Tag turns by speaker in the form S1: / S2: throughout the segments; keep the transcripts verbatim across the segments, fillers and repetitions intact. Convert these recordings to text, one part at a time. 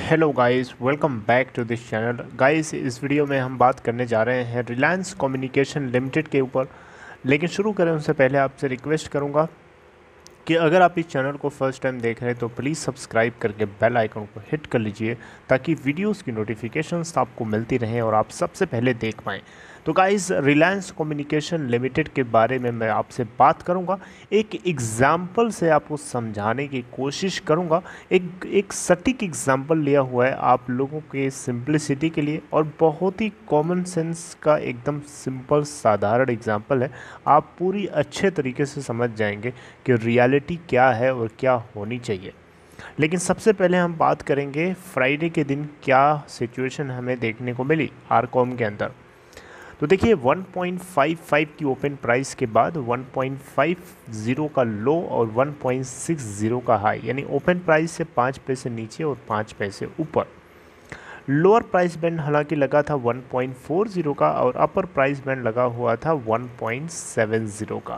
S1: Hello guys, welcome back to this channel. Guys, इस video में हम बात करने जा रहे हैं रिलायंस कम्युनिकेशन लिमिटेड के ऊपर। लेकिन शुरू करें उससे पहले आपसे रिक्वेस्ट करूंगा कि अगर आप इस चैनल को फर्स्ट टाइम देख रहे हैं तो प्लीज़ सब्सक्राइब करके बेल आइकन को हिट कर लीजिए ताकि वीडियोस की नोटिफिकेशंस आपको मिलती रहें और आप सबसे पहले देख पाएँ। तो गाइस, रिलायंस कम्युनिकेशन लिमिटेड के बारे में मैं आपसे बात करूंगा, एक एग्जाम्पल से आपको समझाने की कोशिश करूंगा। एक एक सटीक एग्जाम्पल लिया हुआ है आप लोगों के सिंपलिसिटी के लिए और बहुत ही कॉमन सेंस का एकदम सिंपल साधारण एग्जाम्पल है। आप पूरी अच्छे तरीके से समझ जाएंगे कि रियलिटी क्या है और क्या होनी चाहिए। लेकिन सबसे पहले हम बात करेंगे फ्राइडे के दिन क्या सिचुएशन हमें देखने को मिली आरकॉम के अंदर। तो देखिए, वन पॉइंट फाइव फाइव की ओपन प्राइस के बाद वन पॉइंट फाइव ज़ीरो का लो और वन पॉइंट सिक्स ज़ीरो का हाई, यानी ओपन प्राइस से पाँच पैसे नीचे और पाँच पैसे ऊपर। लोअर प्राइस बैंड हालांकि लगा था वन पॉइंट फोर ज़ीरो का और अपर प्राइस बैंड लगा हुआ था वन पॉइंट सेवन ज़ीरो का।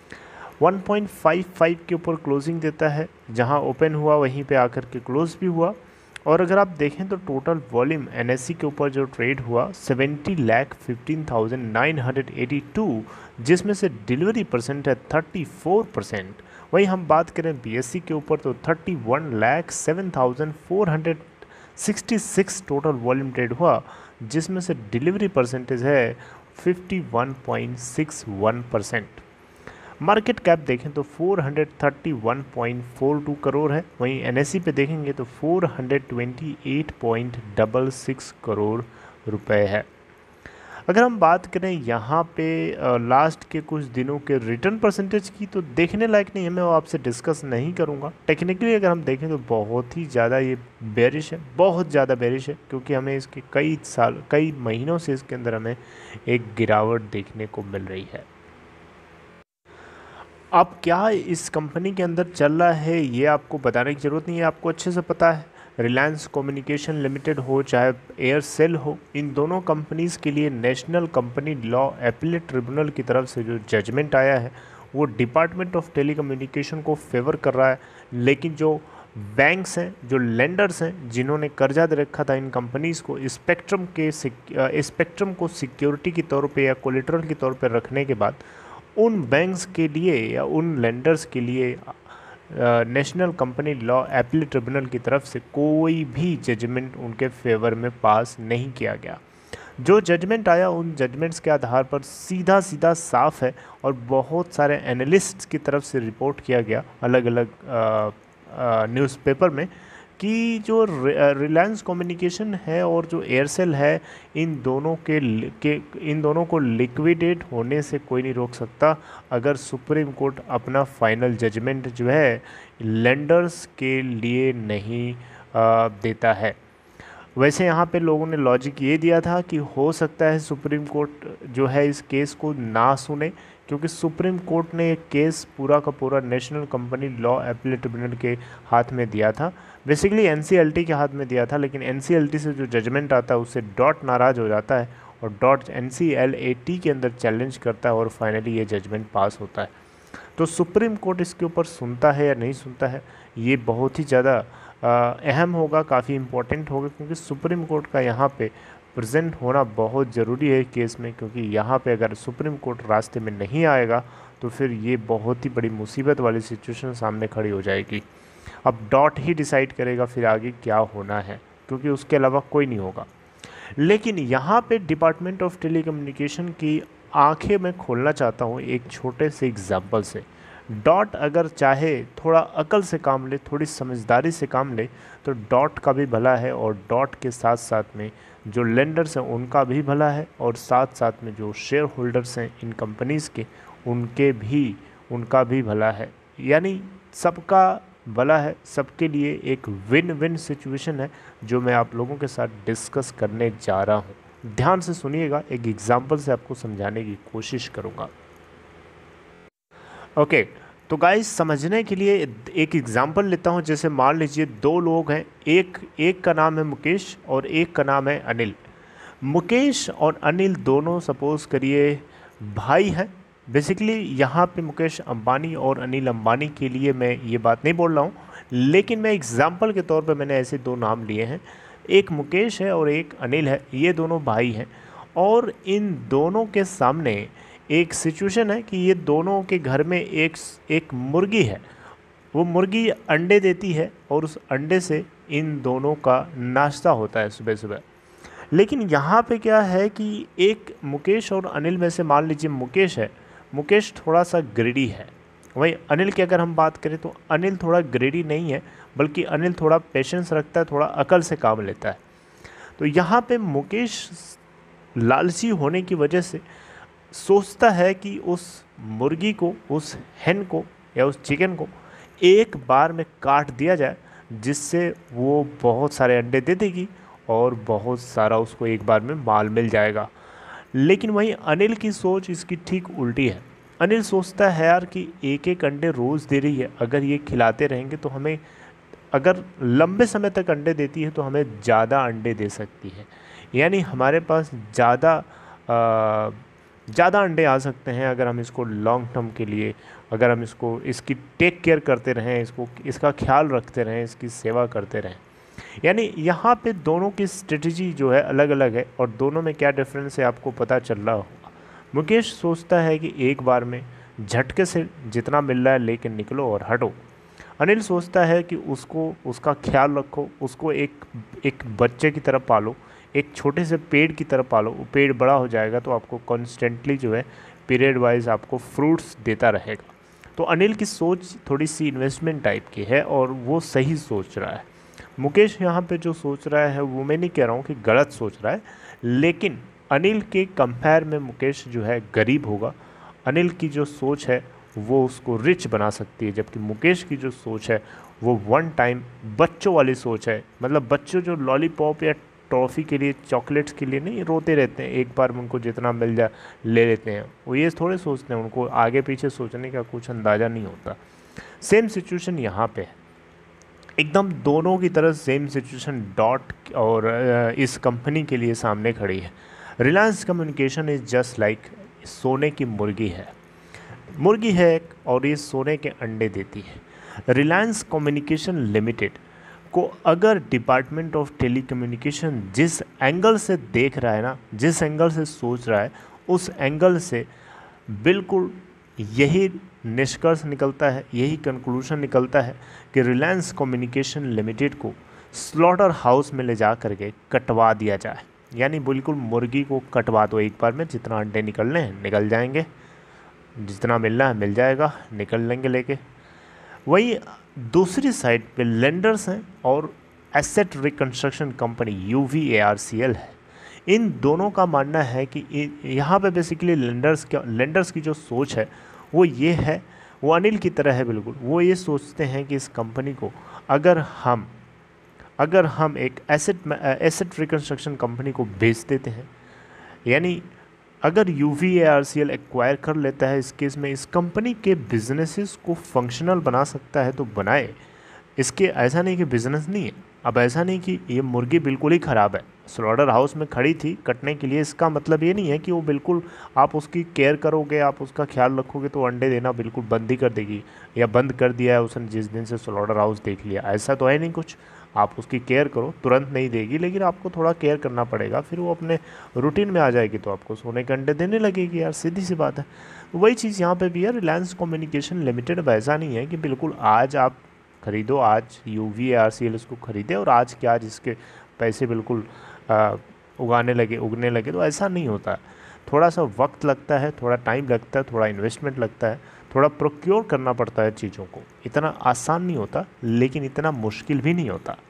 S1: वन पॉइंट फाइव फाइव के ऊपर क्लोजिंग देता है, जहां ओपन हुआ वहीं पे आकर के क्लोज भी हुआ। और अगर आप देखें तो टोटल वॉल्यूम एनएससी के ऊपर जो ट्रेड हुआ seventy lakh fifteen thousand nine hundred eighty two, जिसमें से डिलीवरी परसेंट है थर्टी फोर परसेंट। वहीं हम बात करें बीएससी के ऊपर तो thirty one lakh seven thousand four hundred sixty six total volume trade हुआ, जिसमें से डिलीवरी परसेंटेज है fifty one point six one percent. Market cap देखें तो four thirty one point four two crore है। वहीं एनएससी पे देखेंगे तो four twenty eight point six six crore रुपए है। अगर हम बात करें यहाँ पे लास्ट के कुछ दिनों के रिटर्न परसेंटेज की, तो देखने लायक नहीं है, मैं वो आपसे डिस्कस नहीं करूँगा। टेक्निकली अगर हम देखें तो बहुत ही ज़्यादा ये बेरिश है, बहुत ज़्यादा बेरिश है, क्योंकि हमें इसके कई साल कई महीनों से इसके अंदर हमें एक गिरावट देखने को मिल रही है। अब क्या इस कंपनी के अंदर चल रहा है ये आपको बताने की ज़रूरत नहीं है, आपको अच्छे से पता है। रिलायंस कम्युनिकेशन लिमिटेड हो चाहे एयरसेल हो, इन दोनों कंपनीज़ के लिए national company law appellate tribunal की तरफ से जो जजमेंट आया है वो डिपार्टमेंट ऑफ टेलीकम्युनिकेशन को फेवर कर रहा है। लेकिन जो बैंक्स हैं, जो लेंडर्स हैं, जिन्होंने कर्जा दे रखा था इन कंपनीज़ को, स्पेक्ट्रम के स्पेक्ट्रम को सिक्योरिटी के तौर पे या कोलेटरल के तौर पे रखने के बाद, उन बैंक्स के लिए या उन लेंडर्स के लिए national company law appellate tribunal की तरफ से कोई भी जजमेंट उनके फेवर में पास नहीं किया गया। जो जजमेंट आया उन जजमेंट्स के आधार पर सीधा सीधा साफ है और बहुत सारे एनालिस्ट्स की तरफ से रिपोर्ट किया गया अलग अलग न्यूज़पेपर में कि जो रिलायंस कम्युनिकेशन है और जो एयरसेल है, इन दोनों के, के इन दोनों को लिक्विडेट होने से कोई नहीं रोक सकता अगर सुप्रीम कोर्ट अपना फाइनल जजमेंट जो है लेंडर्स के लिए नहीं आ, देता है। वैसे यहाँ पे लोगों ने लॉजिक ये दिया था कि हो सकता है सुप्रीम कोर्ट जो है इस केस को ना सुने, क्योंकि सुप्रीम कोर्ट ने एक केस पूरा का पूरा national company law appellate tribunal के हाथ में दिया था, बेसिकली एनसीएलटी के हाथ में दिया था। लेकिन एनसीएलटी से जो जजमेंट आता है उससे डॉट नाराज़ हो जाता है और डॉट एनसीएलएटी के अंदर चैलेंज करता है और फाइनली ये जजमेंट पास होता है। तो सुप्रीम कोर्ट इसके ऊपर सुनता है या नहीं सुनता है, ये बहुत ही ज़्यादा अहम होगा, काफ़ी इम्पोर्टेंट होगा, क्योंकि सुप्रीम कोर्ट का यहाँ पे प्रेजेंट होना बहुत ज़रूरी है केस में। क्योंकि यहाँ पे अगर सुप्रीम कोर्ट रास्ते में नहीं आएगा तो फिर ये बहुत ही बड़ी मुसीबत वाली सिचुएशन सामने खड़ी हो जाएगी। अब डॉट ही डिसाइड करेगा फिर आगे क्या होना है, क्योंकि उसके अलावा कोई नहीं होगा। लेकिन यहाँ पे डिपार्टमेंट ऑफ टेलीकम्युनिकेशन की आंखें मैं खोलना चाहता हूँ एक छोटे से एग्जाम्पल से। डॉट अगर चाहे थोड़ा अकल से काम ले, थोड़ी समझदारी से काम ले, तो डॉट का भी भला है और डॉट के साथ साथ में जो लेंडर्स हैं उनका भी भला है और साथ साथ में जो शेयर होल्डर्स हैं इन कंपनीज़ के उनके भी उनका भी भला है। यानी सबका भला है, सबके लिए एक विन विन सिचुएशन है जो मैं आप लोगों के साथ डिस्कस करने जा रहा हूँ। ध्यान से सुनिएगा, एक एग्जाम्पल से आपको समझाने की कोशिश करूँगा। ओके okay, तो गाइस समझने के लिए एक एग्जांपल लेता हूं। जैसे मान लीजिए दो लोग हैं, एक एक का नाम है मुकेश और एक का नाम है अनिल। मुकेश और अनिल दोनों सपोज करिए भाई हैं। बेसिकली यहाँ पे मुकेश अंबानी और अनिल अंबानी के लिए मैं ये बात नहीं बोल रहा हूँ, लेकिन मैं एग्जाम्पल के तौर पे मैंने ऐसे दो नाम लिए हैं, एक मुकेश है और एक अनिल है, ये दोनों भाई हैं और इन दोनों के सामने एक सिचुएशन है कि ये दोनों के घर में एक एक मुर्गी है, वो मुर्गी अंडे देती है और उस अंडे से इन दोनों का नाश्ता होता है सुबह सुबह। लेकिन यहाँ पे क्या है कि एक मुकेश और अनिल में से मान लीजिए मुकेश है, मुकेश थोड़ा सा ग्रेडी है। वहीं अनिल की अगर हम बात करें तो अनिल थोड़ा ग्रेडी नहीं है, बल्कि अनिल थोड़ा पेशेंस रखता है, थोड़ा अकल से काम लेता है। तो यहाँ पे मुकेश लालची होने की वजह से सोचता है कि उस मुर्गी को, उस hen को या उस चिकन को एक बार में काट दिया जाए, जिससे वो बहुत सारे अंडे दे देगी और बहुत सारा उसको एक बार में माल मिल जाएगा। लेकिन वहीं अनिल की सोच इसकी ठीक उल्टी है। अनिल सोचता है यार कि एक एक अंडे रोज़ दे रही है, अगर ये खिलाते रहेंगे तो हमें, अगर लंबे समय तक अंडे देती है तो हमें ज़्यादा अंडे दे सकती है, यानी हमारे पास ज़्यादा ज़्यादा अंडे आ सकते हैं अगर हम इसको लॉन्ग टर्म के लिए, अगर हम इसको इसकी टेक केयर करते रहें, इसको इसका ख्याल रखते रहें, इसकी सेवा करते रहें। यानी यहाँ पे दोनों की स्ट्रेटजी जो है अलग अलग है और दोनों में क्या डिफरेंस है आपको पता चल रहा होगा। मुकेश सोचता है कि एक बार में झटके से जितना मिल रहा है लेके निकलो और हटो। अनिल सोचता है कि उसको, उसका ख्याल रखो, उसको एक एक बच्चे की तरह पालो, एक छोटे से पेड़ की तरह पालो। वो पेड़ बड़ा हो जाएगा तो आपको कॉन्स्टेंटली जो है पीरियड वाइज आपको फ्रूट्स देता रहेगा। तो अनिल की सोच थोड़ी सी इन्वेस्टमेंट टाइप की है और वो सही सोच रहा है। मुकेश यहाँ पे जो सोच रहा है वो मैं नहीं कह रहा हूँ कि गलत सोच रहा है, लेकिन अनिल के कंपेयर में मुकेश जो है गरीब होगा। अनिल की जो सोच है वो उसको रिच बना सकती है, जबकि मुकेश की जो सोच है वो वन टाइम बच्चों वाली सोच है। मतलब बच्चों जो लॉलीपॉप या टॉफ़ी के लिए, चॉकलेट्स के लिए नहीं रोते रहते हैं, एक बार में उनको जितना मिल जाए ले लेते हैं, वो ये थोड़े सोचते हैं, उनको आगे पीछे सोचने का कुछ अंदाज़ा नहीं होता। सेम सिचुएशन यहाँ पे है, एकदम दोनों की तरह सेम सिचुएशन डॉट और इस कंपनी के लिए सामने खड़ी है। Reliance communication is just like सोने की मुर्गी है, मुर्गी है और ये सोने के अंडे देती है। रिलायंस कम्युनिकेशन लिमिटेड को अगर डिपार्टमेंट ऑफ टेलीकम्युनिकेशन जिस एंगल से देख रहा है ना, जिस एंगल से सोच रहा है, उस एंगल से बिल्कुल यही निष्कर्ष निकलता है, यही कंक्लूजन निकलता है कि रिलायंस कम्युनिकेशन लिमिटेड को स्लॉटर हाउस में ले जा करके कटवा दिया जाए। यानी बिल्कुल मुर्गी को कटवा दो एक बार में, जितना अंडे निकलने हैं निकल जाएंगे, जितना मिलना है मिल जाएगा, निकल लेंगे लेके। वही दूसरी साइड पे लेंडर्स हैं और asset reconstruction company U V A R C L है। इन दोनों का मानना है कि यहाँ पे बेसिकली लेंडर्स क्या लेंडर्स की जो सोच है वो ये है, वो अनिल की तरह है बिल्कुल। वो ये सोचते हैं कि इस कंपनी को अगर हम अगर हम एक एसेट एसेट रिकंस्ट्रक्शन कंपनी को बेच देते हैं, यानी अगर U V A R C L acquire कर लेता है, इस केस में इस कंपनी के बिजनेसेस को फंक्शनल बना सकता है तो बनाए। इसके ऐसा नहीं कि बिज़नेस नहीं है, अब ऐसा नहीं कि ये मुर्गी बिल्कुल ही ख़राब है, स्लॉटर हाउस में खड़ी थी कटने के लिए, इसका मतलब ये नहीं है कि वो बिल्कुल, आप उसकी केयर करोगे, आप उसका ख्याल रखोगे तो अंडे देना बिल्कुल बंद ही कर देगी, या बंद कर दिया है उसने जिस दिन से स्लॉटर हाउस देख लिया, ऐसा तो है नहीं कुछ। आप उसकी केयर करो, तुरंत नहीं देगी, लेकिन आपको थोड़ा केयर करना पड़ेगा, फिर वो अपने रूटीन में आ जाएगी तो आपको सोने के अंडे देने लगेगी यार, सीधी सी बात है। वही चीज़ यहाँ पे भी है। रिलायंस कम्युनिकेशन लिमिटेड वैसा नहीं है कि बिल्कुल आज आप खरीदो, आज U V A R C L इसको खरीदे और आज के आज इसके पैसे बिल्कुल आ, उगाने लगे उगने लगे, तो ऐसा नहीं होता। थोड़ा सा वक्त लगता है, थोड़ा टाइम लगता है, थोड़ा इन्वेस्टमेंट लगता है, थोड़ा प्रोक्योर करना पड़ता है चीज़ों को। इतना आसान नहीं होता, लेकिन इतना मुश्किल भी नहीं होता।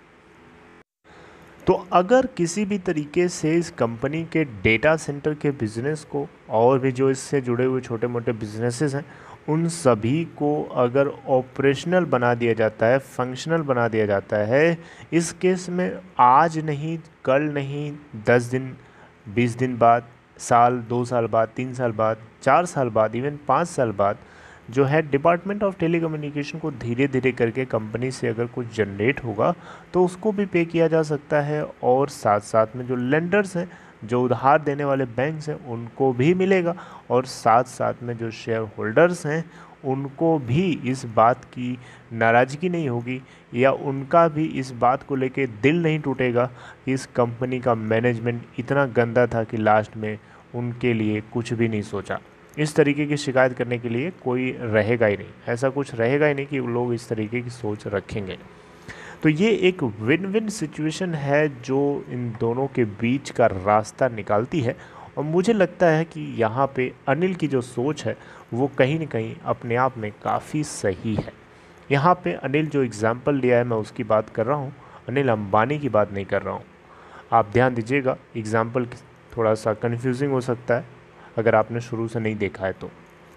S1: तो अगर किसी भी तरीके से इस कंपनी के डेटा सेंटर के बिज़नेस को और भी जो इससे जुड़े हुए छोटे मोटे बिजनेसेस हैं, उन सभी को अगर ऑपरेशनल बना दिया जाता है, फंक्शनल बना दिया जाता है, इस केस में आज नहीं, कल नहीं, दस दिन, बीस दिन बाद, साल, दो साल बाद, तीन साल बाद, चार साल बाद, इवन पाँच साल बाद जो है डिपार्टमेंट ऑफ टेलीकम्युनिकेशन को धीरे धीरे करके कंपनी से अगर कुछ जनरेट होगा तो उसको भी पे किया जा सकता है, और साथ साथ में जो लेंडर्स हैं, जो उधार देने वाले बैंक्स हैं, उनको भी मिलेगा, और साथ साथ में जो शेयर होल्डर्स हैं उनको भी इस बात की नाराज़गी नहीं होगी या उनका भी इस बात को लेके दिल नहीं टूटेगा कि इस कंपनी का मैनेजमेंट इतना गंदा था कि लास्ट में उनके लिए कुछ भी नहीं सोचा। इस तरीके की शिकायत करने के लिए कोई रहेगा ही नहीं, ऐसा कुछ रहेगा ही नहीं कि लोग इस तरीके की सोच रखेंगे। तो ये एक विन विन सिचुएशन है जो इन दोनों के बीच का रास्ता निकालती है और मुझे लगता है कि यहाँ पे अनिल की जो सोच है वो कहीं ना कहीं अपने आप में काफ़ी सही है। यहाँ पे अनिल जो एग्ज़ाम्पल लिया है मैं उसकी बात कर रहा हूँ, अनिल अंबानी की बात नहीं कर रहा हूँ। आप ध्यान दीजिएगा, एग्ज़ाम्पल थोड़ा सा कन्फ्यूजिंग हो सकता है अगर आपने शुरू से नहीं देखा है तो।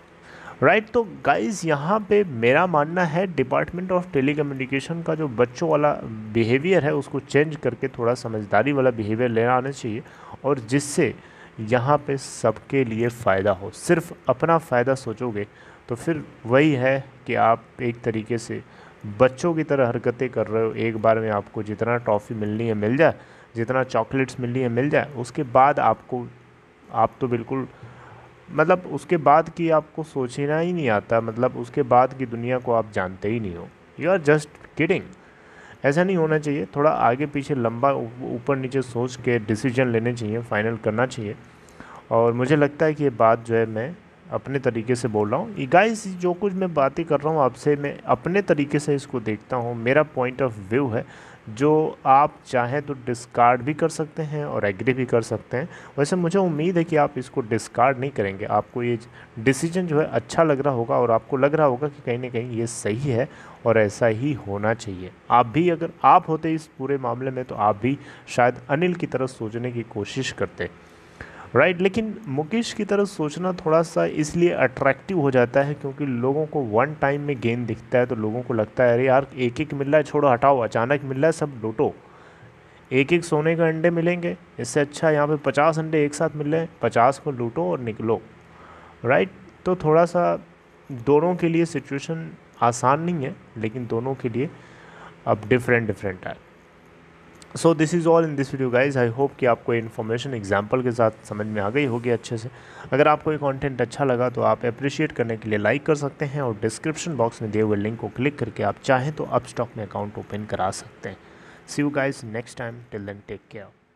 S1: राइट right, तो गाइज़ यहाँ पे मेरा मानना है डिपार्टमेंट ऑफ टेलीकम्युनिकेशन का जो बच्चों वाला बिहेवियर है उसको चेंज करके थोड़ा समझदारी वाला बिहेवियर लेना आना चाहिए और जिससे यहाँ पे सबके लिए फ़ायदा हो। सिर्फ अपना फ़ायदा सोचोगे तो फिर वही है कि आप एक तरीके से बच्चों की तरह हरकतें कर रहे हो। एक बार में आपको जितना टॉफ़ी मिलनी है मिल जाए, जितना चॉकलेट्स मिलनी है मिल जाए, उसके बाद आपको आप तो बिल्कुल मतलब उसके बाद की आपको सोचना ही नहीं आता, मतलब उसके बाद की दुनिया को आप जानते ही नहीं हो। You are just kidding. ऐसा नहीं होना चाहिए, थोड़ा आगे पीछे लंबा ऊपर नीचे सोच के डिसीजन लेने चाहिए, फाइनल करना चाहिए। और मुझे लगता है कि ये बात जो है मैं अपने तरीके से बोल रहा हूँ। गाइस जो कुछ मैं बातें कर रहा हूँ आपसे, मैं अपने तरीके से इसको देखता हूँ, मेरा पॉइंट ऑफ व्यू है जो आप चाहें तो डिस्कार्ड भी कर सकते हैं और एग्री भी कर सकते हैं। वैसे मुझे उम्मीद है कि आप इसको डिस्कार्ड नहीं करेंगे, आपको ये डिसीजन जो है अच्छा लग रहा होगा और आपको लग रहा होगा कि कहीं ना कहीं ये सही है और ऐसा ही होना चाहिए। आप भी अगर आप होते इस पूरे मामले में तो आप भी शायद अनिल की तरह सोचने की कोशिश करते, राइट right, लेकिन मुकेश की तरह सोचना थोड़ा सा इसलिए अट्रैक्टिव हो जाता है क्योंकि लोगों को वन टाइम में गेन दिखता है तो लोगों को लगता है अरे यार एक एक मिल रहा है, छोड़ो हटाओ, अचानक मिल रहा है सब लूटो, एक एक सोने का अंडे मिलेंगे, इससे अच्छा यहाँ पे पचास अंडे एक साथ मिल रहे हैं, पचास को लूटो और निकलो। Right right? तो थोड़ा सा दोनों के लिए सिचुएशन आसान नहीं है लेकिन दोनों के लिए अब डिफरेंट डिफरेंट है। So this is all in this video guys. I hope कि आपको इन्फॉर्मेशन एग्जाम्पल के साथ समझ में आ गई होगी अच्छे से। अगर आपको ये कंटेंट अच्छा लगा तो आप अप्रिशिएट करने के लिए लाइक कर सकते हैं और डिस्क्रिप्शन बॉक्स में दिए हुए लिंक को क्लिक करके आप चाहें तो अपस्टॉक में अकाउंट ओपन करा सकते हैं। See you guys next time, till then take care.